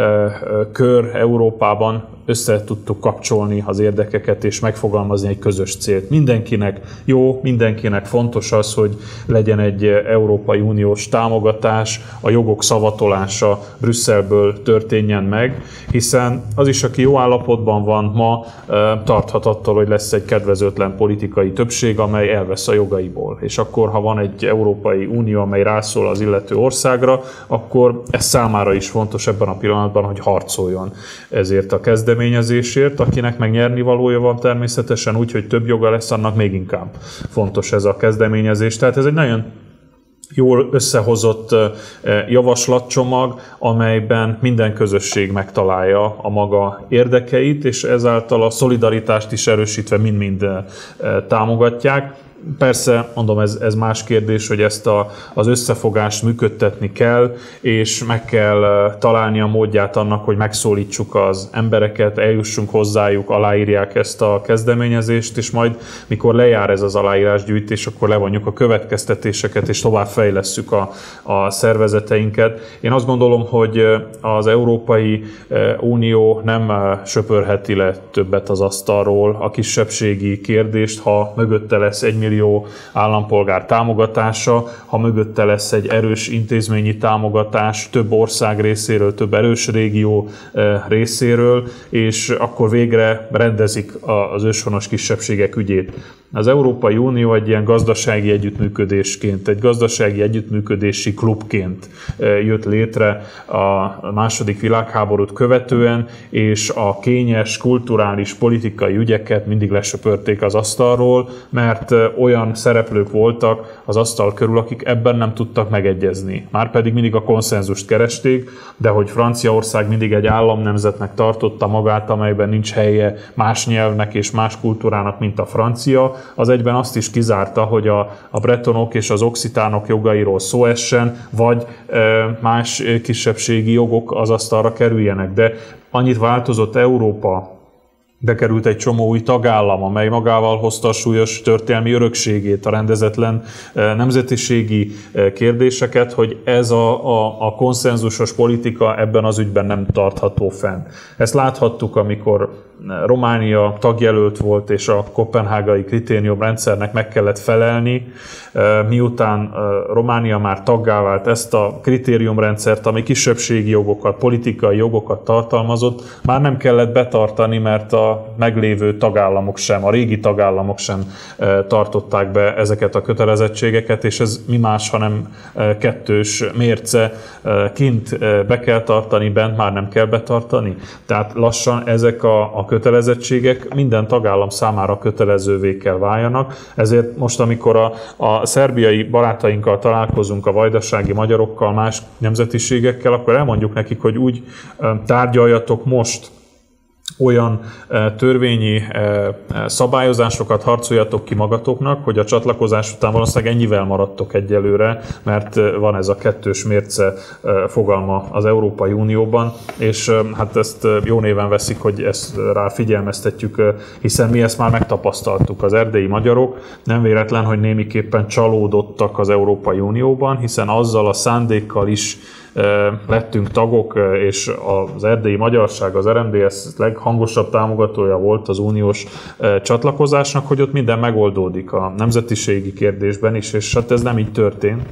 kör Európában, össze tudtuk kapcsolni az érdekeket és megfogalmazni egy közös célt. Mindenkinek jó, mindenkinek fontos az, hogy legyen egy Európai Uniós támogatás, a jogok szavatolása Brüsszelből történjen meg, hiszen az is, aki jó állapotban van ma, tarthat attól, hogy lesz egy kedvezőtlen politikai többség, amely elvesz a jogaiból. És akkor, ha van egy Európai Unió, amely rászól az illető országra, akkor ez számára is fontos ebben a pillanatban, hogy harcoljon ezért a kezdeményezésért, kezdeményezésért, akinek meg nyernivalója van természetesen úgy, hogy több joga lesz, annak még inkább fontos ez a kezdeményezés. Tehát ez egy nagyon jól összehozott javaslatcsomag, amelyben minden közösség megtalálja a maga érdekeit, és ezáltal a szolidaritást is erősítve mind-mind támogatják. Persze, mondom, ez más kérdés, hogy ezt az összefogást működtetni kell, és meg kell találni a módját annak, hogy megszólítsuk az embereket, eljussunk hozzájuk, aláírják ezt a kezdeményezést, és majd, mikor lejár ez az aláírásgyűjtés, akkor levonjuk a következtetéseket, és tovább fejlesszük a szervezeteinket. Én azt gondolom, hogy az Európai Unió nem söpörheti le többet az asztalról a kisebbségi kérdést, ha mögötte lesz 1 millió állampolgár támogatása, ha mögötte lesz egy erős intézményi támogatás több ország részéről, több erős régió részéről, és akkor végre rendezik az őshonos kisebbségek ügyét. Az Európai Unió egy ilyen gazdasági együttműködésként, egy gazdasági együttműködési klubként jött létre a második világháborút követően, és a kényes, kulturális, politikai ügyeket mindig lesöpörték az asztalról, mert olyan szereplők voltak az asztal körül, akik ebben nem tudtak megegyezni. Márpedig mindig a konszenzust keresték, de hogy Franciaország mindig egy államnemzetnek tartotta magát, amelyben nincs helye más nyelvnek és más kultúrának, mint a francia, az egyben azt is kizárta, hogy a bretonok és az occitánok jogairól szó essen, vagy más kisebbségi jogok az asztalra kerüljenek. De annyit változott Európa, bekerült egy csomó új tagállam, amely magával hozta a súlyos történelmi örökségét, a rendezetlen nemzetiségi kérdéseket, hogy ez a konszenzusos politika ebben az ügyben nem tartható fenn. Ezt láthattuk, amikor Románia tagjelölt volt, és a koppenhágai kritériumrendszernek meg kellett felelni. Miután Románia már taggá vált, ezt a kritériumrendszert, ami kisebbségi jogokat, politikai jogokat tartalmazott, már nem kellett betartani, mert a meglévő tagállamok sem, a régi tagállamok sem tartották be ezeket a kötelezettségeket, és ez mi más, hanem kettős mérce. Kint be kell tartani, bent már nem kell betartani. Tehát lassan ezek a kötelezettségek minden tagállam számára kötelezővé kell váljanak. Ezért most, amikor a szerbiai barátainkkal találkozunk, a vajdasági magyarokkal, más nemzetiségekkel, akkor elmondjuk nekik, hogy úgy tárgyaljatok most olyan törvényi szabályozásokat harcoljatok ki magatoknak, hogy a csatlakozás után valószínűleg ennyivel maradtok egyelőre, mert van ez a kettős mérce fogalma az Európai Unióban, és hát ezt jó néven veszik, hogy ezt rá figyelmeztetjük, hiszen mi ezt már megtapasztaltuk. Az erdélyi magyarok nem véletlen, hogy némiképpen csalódottak az Európai Unióban, hiszen azzal a szándékkal is lettünk tagok, és az erdélyi magyarság, az RMDSZ leghangosabb támogatója volt az uniós csatlakozásnak, hogy ott minden megoldódik a nemzetiségi kérdésben is, és hát ez nem így történt.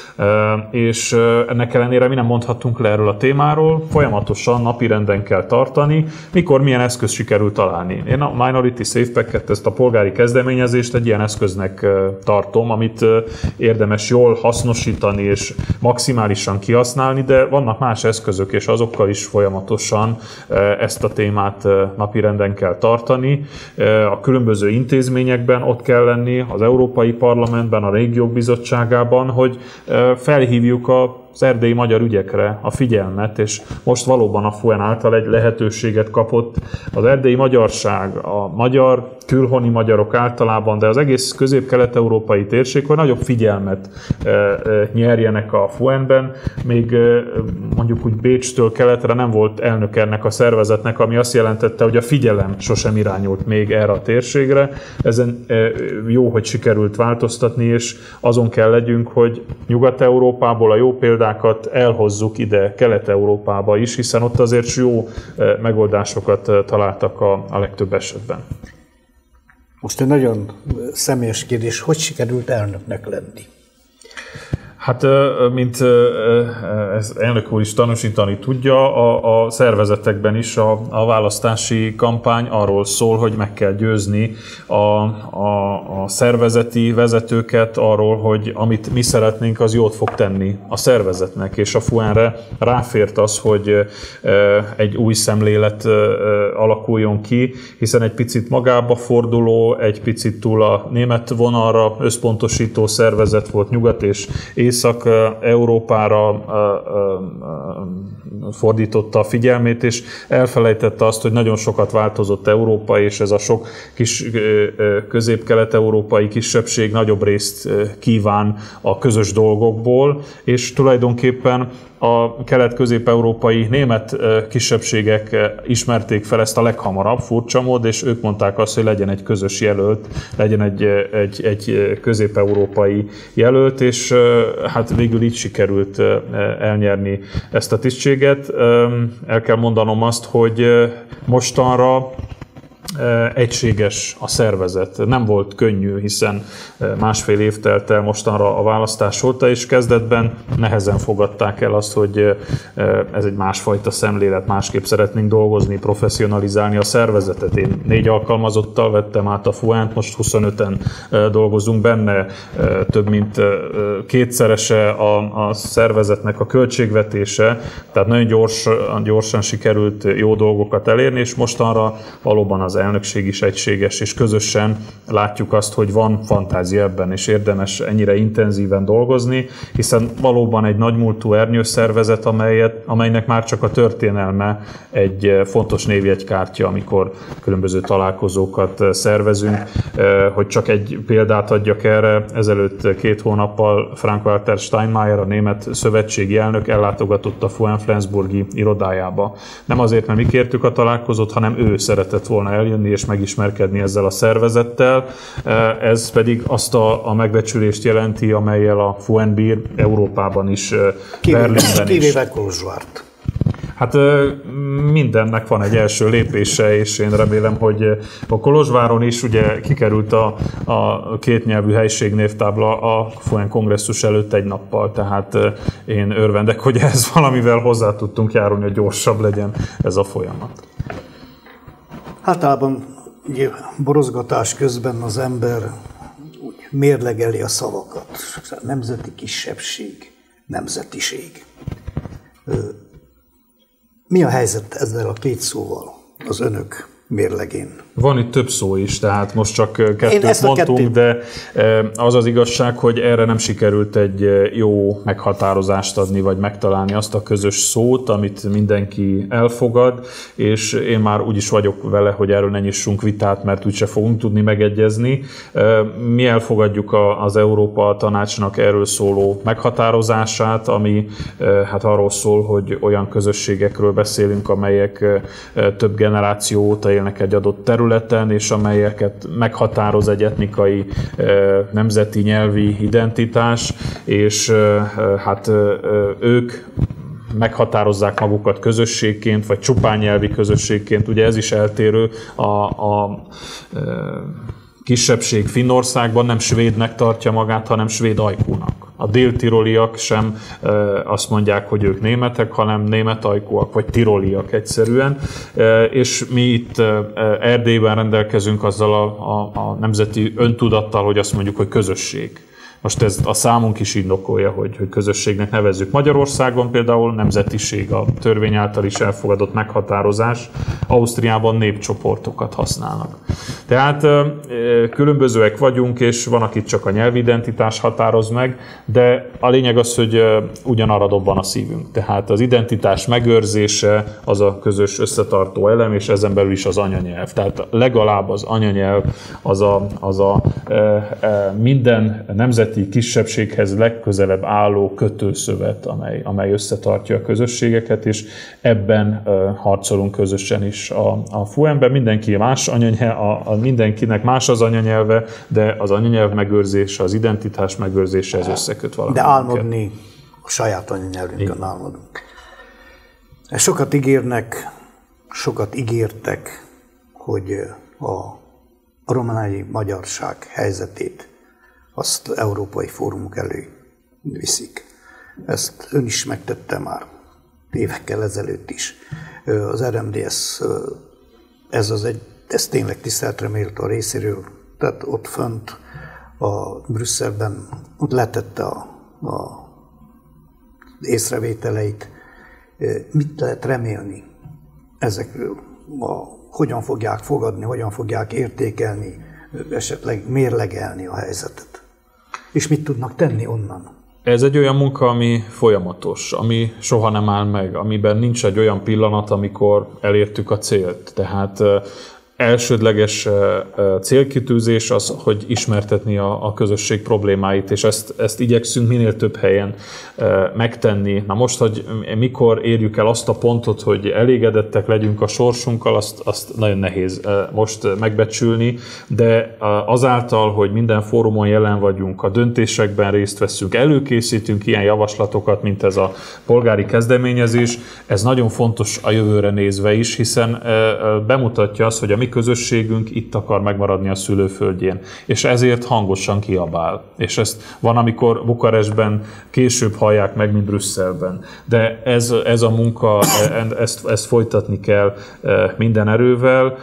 És ennek ellenére mi nem mondhatunk le erről a témáról, folyamatosan napirenden kell tartani, mikor milyen eszköz sikerül találni. Én a Minority Safe Pack-et, ezt a polgári kezdeményezést egy ilyen eszköznek tartom, amit érdemes jól hasznosítani és maximálisan kihasználni, de vannak más eszközök, és azokkal is folyamatosan ezt a témát napirenden kell tartani. A különböző intézményekben ott kell lenni, az Európai Parlamentben, a Régiók Bizottságában, hogy felhívjuk az erdélyi magyar ügyekre a figyelmet, és most valóban a FUEN által egy lehetőséget kapott az erdélyi magyarság, a magyar, külhoni magyarok általában, de az egész közép-kelet-európai térség, hogy nagyobb figyelmet nyerjenek a FUEN-ben. Még mondjuk úgy Bécstől keletre nem volt elnök ennek a szervezetnek, ami azt jelentette, hogy a figyelem sosem irányult még erre a térségre. Ezen jó, hogy sikerült változtatni, és azon kell legyünk, hogy Nyugat-Európából a jó példákat elhozzuk ide Kelet-Európába is, hiszen ott azért jó megoldásokat találtak a legtöbb esetben. Most egy nagyon személyes kérdés, hogy sikerült elnöknek lenni? Hát, mint ez elnök úr is tanúsítani tudja, a szervezetekben is a választási kampány arról szól, hogy meg kell győzni a szervezeti vezetőket arról, hogy amit mi szeretnénk, az jót fog tenni a szervezetnek, és a FUEN-re ráfért az, hogy egy új szemlélet alakuljon ki, hiszen egy picit magába forduló, egy picit túl a német vonalra összpontosító szervezet volt, Nyugat és Észak-Európára fordította a figyelmét, és elfelejtette azt, hogy nagyon sokat változott Európa, és ez a sok kis közép-kelet-európai kisebbség nagyobb részt kíván a közös dolgokból, és tulajdonképpen a kelet-közép-európai német kisebbségek ismerték fel ezt a leghamarabb, furcsa mód, és ők mondták azt, hogy legyen egy közös jelölt, legyen egy közép-európai jelölt, és hát végül így sikerült elnyerni ezt a tisztséget. El kell mondanom azt, hogy mostanra egységes a szervezet. Nem volt könnyű, hiszen másfél év telt el mostanra a választás óta, és kezdetben nehezen fogadták el azt, hogy ez egy másfajta szemlélet, másképp szeretnénk dolgozni, professzionalizálni a szervezetet. Én 4 alkalmazottal vettem át a FUEN-t, most 25-en dolgozunk benne, több mint 2-szerese a szervezetnek a költségvetése, tehát nagyon gyorsan sikerült jó dolgokat elérni, és mostanra valóban az elnökség is egységes, és közösen látjuk azt, hogy van fantázia ebben, és érdemes ennyire intenzíven dolgozni, hiszen valóban egy nagymúltú ernyőszervezet, amelynek már csak a történelme egy fontos névjegykártya, amikor különböző találkozókat szervezünk. Hogy csak egy példát adjak erre, ezelőtt 2 hónappal Frank-Walter Steinmeier, a német szövetségi elnök ellátogatott a FUEN Flensburgi irodájába. Nem azért, mert mi kértük a találkozót, hanem ő szeretett volna eljönni és megismerkedni ezzel a szervezettel. Ez pedig azt a megbecsülést jelenti, amellyel a FUEN bír Európában is, Berlinben is. Kivéve Kolozsvárt. Hát mindennek van egy első lépése, és én remélem, hogy a Kolozsváron is ugye kikerült a kétnyelvű helységnévtábla a FUEN kongresszus előtt 1 nappal, tehát én örvendek, hogy ehhez valamivel hozzá tudtunk járulni, hogy gyorsabb legyen ez a folyamat. Általában ugye, borozgatás közben az ember úgy mérlegeli a szavakat. Nemzeti kisebbség, nemzetiség. Mi a helyzet ezzel a 2 szóval az önök mérlegén? Van itt több szó is, tehát most csak 2 mondtunk, de az az igazság, hogy erre nem sikerült egy jó meghatározást adni, vagy megtalálni azt a közös szót, amit mindenki elfogad, és én már úgy is vagyok vele, hogy erről ne nyissunk vitát, mert úgyse fogunk tudni megegyezni. Mi elfogadjuk az Európa Tanácsnak erről szóló meghatározását, ami hát arról szól, hogy olyan közösségekről beszélünk, amelyek több generáció óta élnek egy adott területen, és amelyeket meghatároz egy etnikai, nemzeti, nyelvi identitás, és hát ők meghatározzák magukat közösségként, vagy csupán nyelvi közösségként. Ugye ez is eltérő. A kisebbség Finnországban nem svédnek tartja magát, hanem svéd ajkúnak. A dél-tiroliak sem azt mondják, hogy ők németek, hanem német ajkúak, vagy tiroliak egyszerűen. És mi itt Erdélyben rendelkezünk azzal a nemzeti öntudattal, hogy azt mondjuk, hogy közösség. Most ez a számunk is indokolja, hogy közösségnek nevezzük. Magyarországon például nemzetiség a törvény által is elfogadott meghatározás, Ausztriában népcsoportokat használnak. Tehát különbözőek vagyunk, és van, akit csak a nyelvidentitás határoz meg, de a lényeg az, hogy ugyanarra dobban a szívünk. Tehát az identitás megőrzése az a közös összetartó elem, és ezen belül is az anyanyelv. Tehát legalább az anyanyelv az a minden nemzeti kisebbséghez legközelebb álló kötőszövet, amely összetartja a közösségeket, és ebben harcolunk közösen is a FUEN-ben. Mindenki más anyanyelv, mindenkinek más az anyanyelve, de az anyanyelv megőrzése, az identitás megőrzése, ez összeköt valamit. De álmodni a saját anyanyelvünkön álmodunk. Sokat ígérnek, sokat ígértek, hogy a romániai magyarság helyzetét azt európai fórumok elé viszik. Ezt ön is megtette már évekkel ezelőtt is. Az RMDSZ, ez tényleg tiszteletre méltó a részéről, tehát ott fönt a Brüsszelben ott letette a észrevételeit. Mit lehet remélni ezekről? Hogyan fogják fogadni, hogyan fogják értékelni, esetleg mérlegelni a helyzetet? És mit tudnak tenni onnan? Ez egy olyan munka, ami folyamatos, ami soha nem áll meg, amiben nincs egy olyan pillanat, amikor elértük a célt. Tehát elsődleges célkitűzés az, hogy ismertetni a közösség problémáit, és ezt igyekszünk minél több helyen megtenni. Na most, hogy mikor érjük el azt a pontot, hogy elégedettek legyünk a sorsunkkal, azt nagyon nehéz most megbecsülni, de azáltal, hogy minden fórumon jelen vagyunk, a döntésekben részt veszünk, előkészítünk ilyen javaslatokat, mint ez a polgári kezdeményezés, ez nagyon fontos a jövőre nézve is, hiszen bemutatja azt, hogy a mi közösségünk itt akar megmaradni a szülőföldjén, és ezért hangosan kiabál. És ezt van, amikor Bukarestben később hallják meg, mint Brüsszelben. De ez a munka, ezt folytatni kell minden erővel.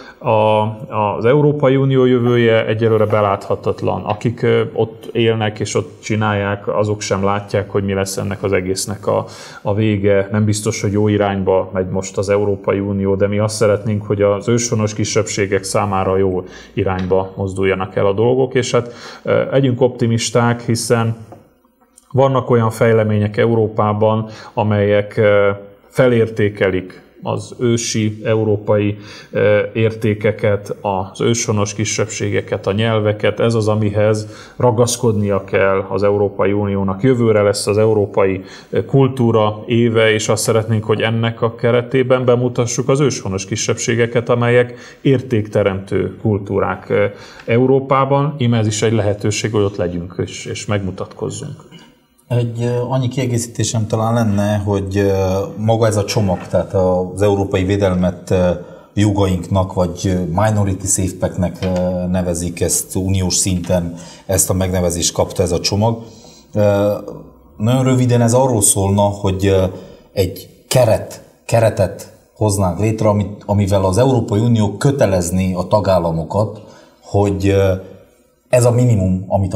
Az Európai Unió jövője egyelőre beláthatatlan. Akik ott élnek és ott csinálják, azok sem látják, hogy mi lesz ennek az egésznek a vége. Nem biztos, hogy jó irányba megy most az Európai Unió, de mi azt szeretnénk, hogy az őshonos kisebbségek számára jó irányba mozduljanak el a dolgok, és hát legyünk optimisták, hiszen vannak olyan fejlemények Európában, amelyek felértékelik az ősi európai értékeket, az őshonos kisebbségeket, a nyelveket. Ez az, amihez ragaszkodnia kell az Európai Uniónak. Jövőre lesz az európai kultúra éve, és azt szeretnénk, hogy ennek a keretében bemutassuk az őshonos kisebbségeket, amelyek értékteremtő kultúrák Európában. Íme ez is egy lehetőség, hogy ott legyünk és megmutatkozzunk. Annyi kiegészítésem talán lenne, hogy maga ez a csomag, tehát az európai védelmet jogainknak, vagy minority safe packnek nevezik ezt uniós szinten, ezt a megnevezést kapta ez a csomag. Nagyon röviden ez arról szólna, hogy egy keretet hoznánk létre, amivel az Európai Unió kötelezné a tagállamokat, hogy ez a minimum, amit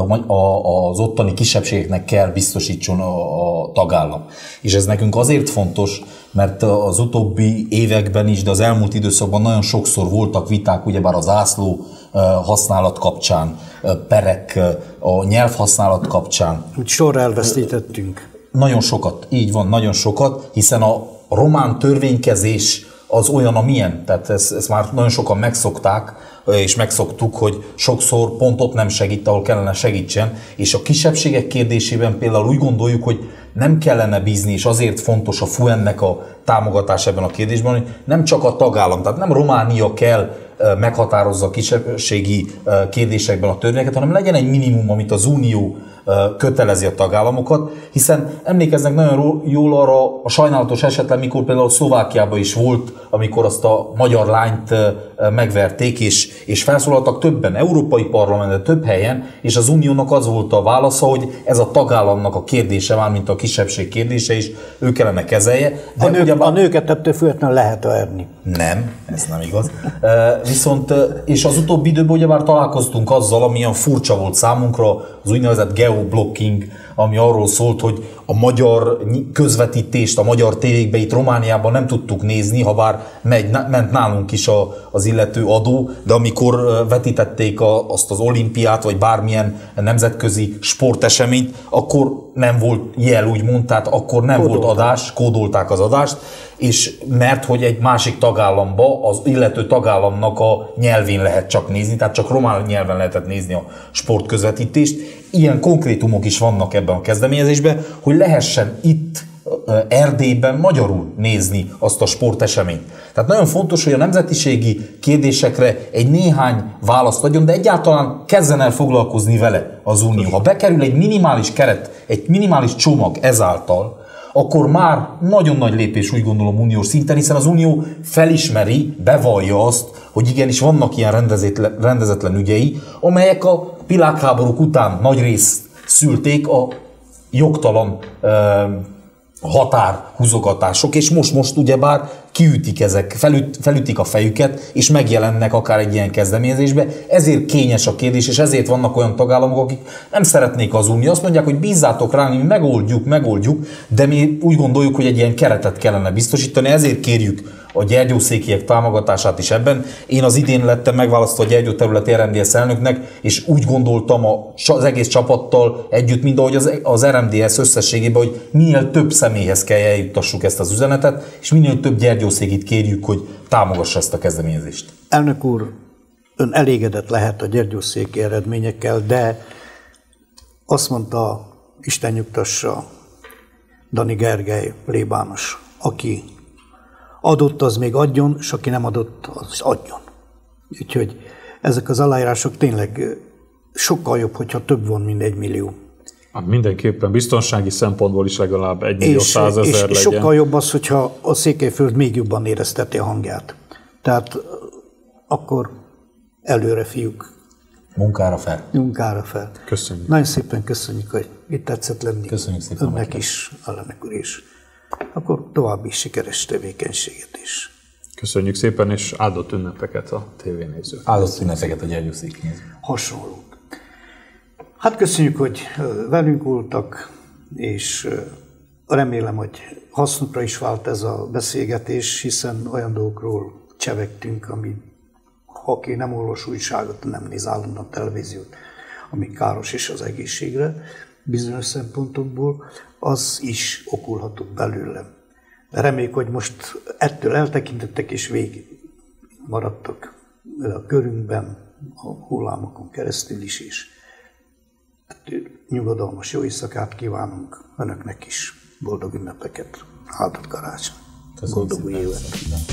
az ottani kisebbségeknek kell biztosítson a tagállam. És ez nekünk azért fontos, mert az utóbbi években is, de az elmúlt időszakban nagyon sokszor voltak viták, ugyebár a zászló használat kapcsán, perek, a nyelvhasználat kapcsán. Úgy sorra elvesztítettünk. Nagyon sokat, így van, nagyon sokat, hiszen a román törvénykezés az olyan, amilyen. Tehát ezt már nagyon sokan megszokták, és megszoktuk, hogy sokszor pont ott nem segít, ahol kellene segítsen, és a kisebbségek kérdésében például úgy gondoljuk, hogy nem kellene bízni, és azért fontos a FUEN-nek a támogatás ebben a kérdésben, hogy nem csak a tagállam, tehát nem Románia kell meghatározza a kisebbségi kérdésekben a törvényeket, hanem legyen egy minimum, amit az Unió kötelezi a tagállamokat, hiszen emlékeznek nagyon jól arra a sajnálatos esetre, mikor például Szlovákiában is volt, amikor azt a magyar lányt megverték, és felszólaltak többen, Európai Parlamentben több helyen, és az Uniónak az volt a válasza, hogy ez a tagállamnak a kérdése, mármint a kisebbség kérdése is, ő kellene kezelje. De a nőket ettől függetlenül lehet verni. Nem, ez nem igaz. Viszont, és az utóbbi időben ugyebár találkoztunk azzal, ami olyan furcsa volt számunkra, az úgynevezett geoblocking, ami arról szólt, hogy a magyar közvetítést, a magyar tévékbe itt Romániában nem tudtuk nézni, ha bár ment nálunk is az illető adó, de amikor vetítették azt az olimpiát, vagy bármilyen nemzetközi sporteseményt, akkor nem volt jel, úgymond, tehát akkor nem volt adás, kódolták az adást, és mert hogy egy másik tagállamba, az illető tagállamnak a nyelvén lehet csak nézni, tehát csak román nyelven lehetett nézni a sportközvetítést. Ilyen konkrétumok is vannak ebben a kezdeményezésben, hogy lehessen itt Erdélyben magyarul nézni azt a sporteseményt. Tehát nagyon fontos, hogy a nemzetiségi kérdésekre egy néhány választ adjon, de egyáltalán kezdjen el foglalkozni vele az Unió. Ha bekerül egy minimális keret, egy minimális csomag ezáltal, akkor már nagyon nagy lépés, úgy gondolom, uniós szinten, hiszen az Unió felismeri, bevallja azt, hogy igenis vannak ilyen rendezetlen ügyei, amelyek a világháborúk után nagy részt szülték a jogtalan határhúzogatások, és most ugyebár kiütik ezek, felütik a fejüket, és megjelennek akár egy ilyen kezdeményezésbe. Ezért kényes a kérdés, és ezért vannak olyan tagállamok, akik nem szeretnék az unió. Azt mondják, hogy bízzátok ránk, mi megoldjuk, de mi úgy gondoljuk, hogy egy ilyen keretet kellene biztosítani, ezért kérjük a gyergyószékiek támogatását is ebben. Én az idén lettem megválasztva a Gyergyó területi RMDSZ elnöknek, és úgy gondoltam az egész csapattal együtt, mint ahogy az RMDSZ összességében, hogy minél több személyhez kell eljuttassuk ezt az üzenetet, és minél több gyergyószékit kérjük, hogy támogassa ezt a kezdeményezést. Elnök úr, ön elégedett lehet a gyergyószéki eredményekkel, de azt mondta, Isten nyugtassa, Dani Gergely plébános, aki adott, az még adjon, és aki nem adott, az adjon. Úgyhogy ezek az aláírások tényleg sokkal jobb, hogyha több van, mint 1 millió. Hát mindenképpen biztonsági szempontból is legalább 1 millió 100 000 legyen. És sokkal jobb az, hogyha a Székelyföld még jobban érezteti a hangját. Tehát akkor előre, fiúk. Munkára fel. Munkára fel. Köszönjük. Nagyon szépen köszönjük, hogy itt tetszett lenni. Köszönjük szépen. Önnek is, alelnök úr is. Akkor további sikeres tevékenységet is. Köszönjük szépen, és áldott ünnepeket a tévénézők. Áldott ünnepeket a gyergyószéki nézők. Hasonlók. Hát köszönjük, hogy velünk voltak, és remélem, hogy hasznukra is vált ez a beszélgetés, hiszen olyan dolgokról csevegtünk, ami, ha aki nem olvas újságot, nem néz állandóan televíziót, ami káros is az egészségre, bizonyos szempontokból, az is okulhatott belőle. De reméljük, hogy most ettől eltekintettek és végig maradtak a körünkben, a hullámokon keresztül is. Nyugodalmas jó éjszakát kívánunk önöknek is, boldog ünnepeket, áldott karácsony, boldog új évet.